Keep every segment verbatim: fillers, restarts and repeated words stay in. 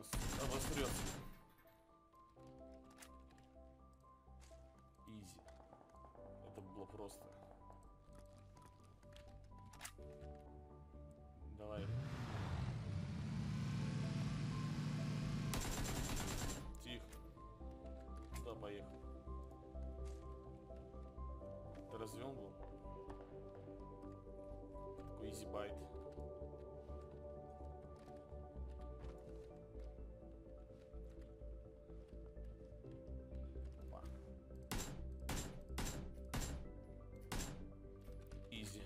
сейчас обострется. Изи. Это было просто. Давай. Тихо. Куда поехал? Ты развел был? Какой изи байт. Изи.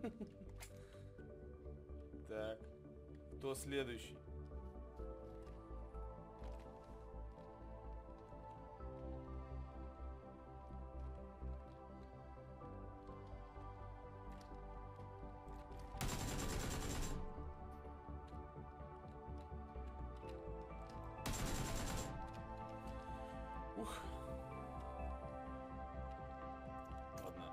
Так. Кто следующий? Ух. Ладно.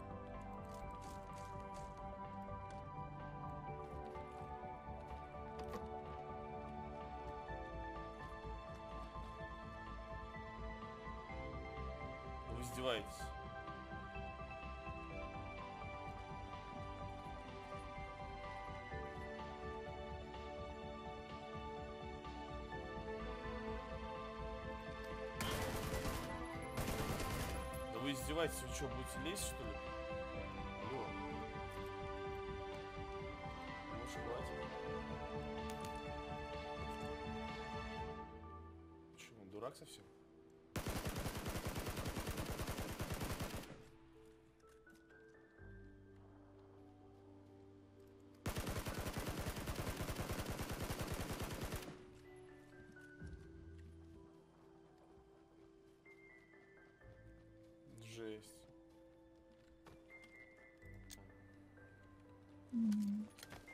Вы издеваетесь? Да вы издеваетесь? Вы что, будете лезть, что ли? Алло. Может, хватит? Че, он дурак совсем? Жесть. Mm-hmm.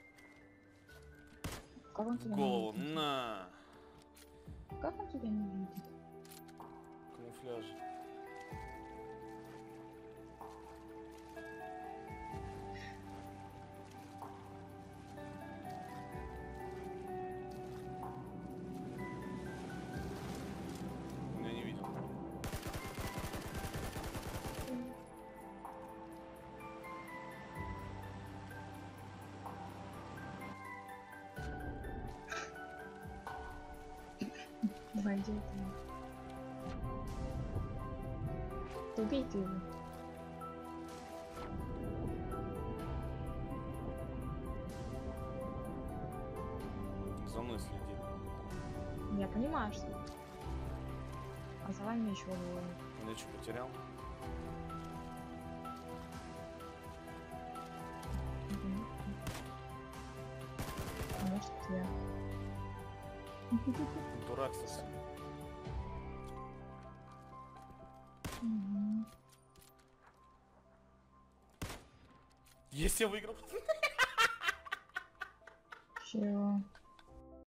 В голову, на! Как он тебя не видит? Камуфляж. Я не видел. Войдет. Убей ты его. За мной следит. Я понимаю, что. А за вами еще было. Он я что, потерял? Может, я. Дурак совсем. Угу. Есть, я выиграл. Чего?